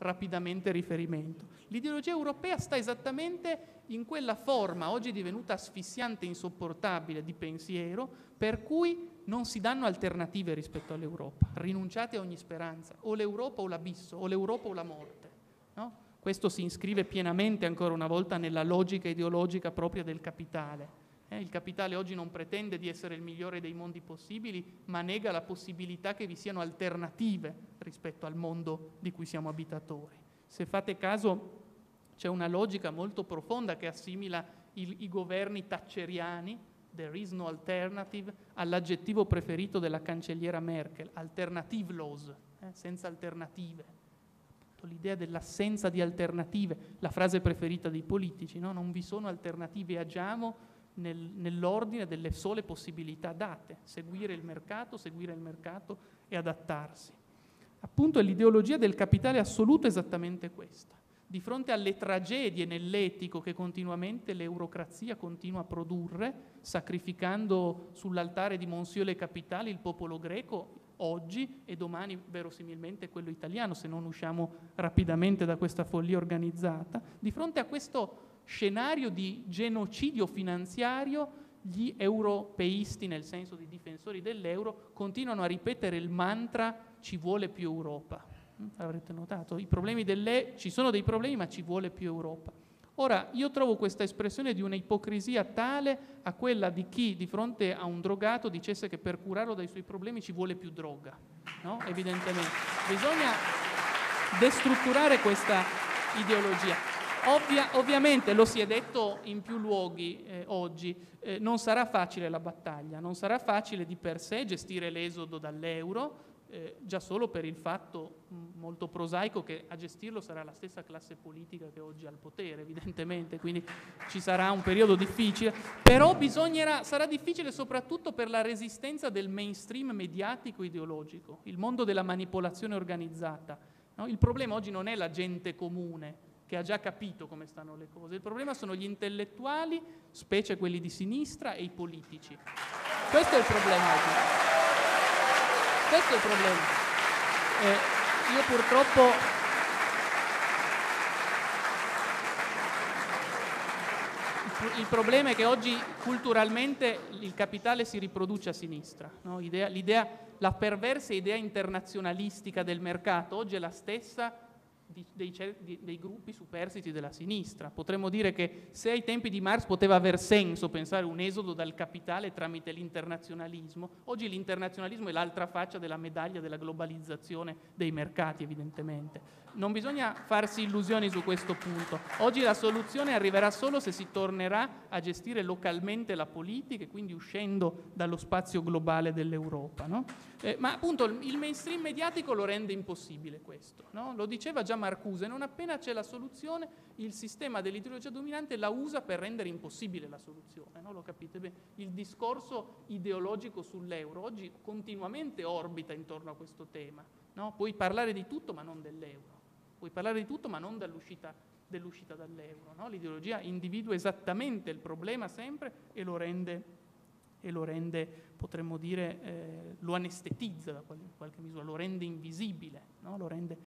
rapidamente riferimento. L'ideologia europea sta esattamente in quella forma, oggi divenuta asfissiante e insopportabile, di pensiero, per cui non si danno alternative rispetto all'Europa. Rinunciate a ogni speranza, o l'Europa o l'abisso, o l'Europa o la morte, no? Questo si iscrive pienamente, ancora una volta, nella logica ideologica propria del capitale. Il capitale oggi non pretende di essere il migliore dei mondi possibili, ma nega la possibilità che vi siano alternative rispetto al mondo di cui siamo abitatori. Se fate caso, c'è una logica molto profonda che assimila i governi thatcheriani, there is no alternative, all'aggettivo preferito della cancelliera Merkel, alternative laws, senza alternative. L'idea dell'assenza di alternative, la frase preferita dei politici, no? Non vi sono alternative, agiamo nell'ordine delle sole possibilità date, seguire il mercato e adattarsi. Appunto, l'ideologia del capitale assoluto è esattamente questa. Di fronte alle tragedie nell'etico che continuamente l'eurocrazia continua a produrre, sacrificando sull'altare di Monsieur le Capitale il popolo greco oggi e domani verosimilmente quello italiano, se non usciamo rapidamente da questa follia organizzata, di fronte a questo scenario di genocidio finanziario, gli europeisti, nel senso di difensori dell'euro, continuano a ripetere il mantra ci vuole più Europa. Avrete notato? Ci sono dei problemi, ma ci vuole più Europa. Ora, io trovo questa espressione di un'ipocrisia tale a quella di chi di fronte a un drogato dicesse che per curarlo dai suoi problemi ci vuole più droga, no? Evidentemente. Bisogna destrutturare questa ideologia. Ovviamente, lo si è detto in più luoghi oggi, non sarà facile la battaglia, non sarà facile di per sé gestire l'esodo dall'euro, già solo per il fatto molto prosaico che a gestirlo sarà la stessa classe politica che oggi ha il potere, evidentemente, quindi ci sarà un periodo difficile, però sarà difficile soprattutto per la resistenza del mainstream mediatico ideologico, il mondo della manipolazione organizzata, no? Il problema oggi non è la gente comune, che ha già capito come stanno le cose. Il problema sono gli intellettuali, specie quelli di sinistra, e i politici. Questo è il problema oggi. Questo è il problema. Io purtroppo il problema è che oggi culturalmente il capitale si riproduce a sinistra, no? La perversa idea internazionalistica del mercato oggi è la stessa dei gruppi superstiti della sinistra. Potremmo dire che se ai tempi di Marx poteva aver senso pensare un esodo dal capitale tramite l'internazionalismo, oggi l'internazionalismo è l'altra faccia della medaglia della globalizzazione dei mercati, evidentemente. Non bisogna farsi illusioni su questo punto. Oggi la soluzione arriverà solo se si tornerà a gestire localmente la politica e quindi uscendo dallo spazio globale dell'Europa, no? Ma appunto il mainstream mediatico lo rende impossibile questo, no? Lo diceva già Marcuse, non appena c'è la soluzione il sistema dell'ideologia dominante la usa per rendere impossibile la soluzione, no? Lo capite bene? Il discorso ideologico sull'euro oggi continuamente orbita intorno a questo tema, no? Puoi parlare di tutto ma non dell'euro, puoi parlare di tutto ma non dell'uscita dall'euro, no? L'ideologia individua esattamente il problema sempre e lo rende, potremmo dire, lo anestetizza in qualche misura, lo rende invisibile, no? Lo rende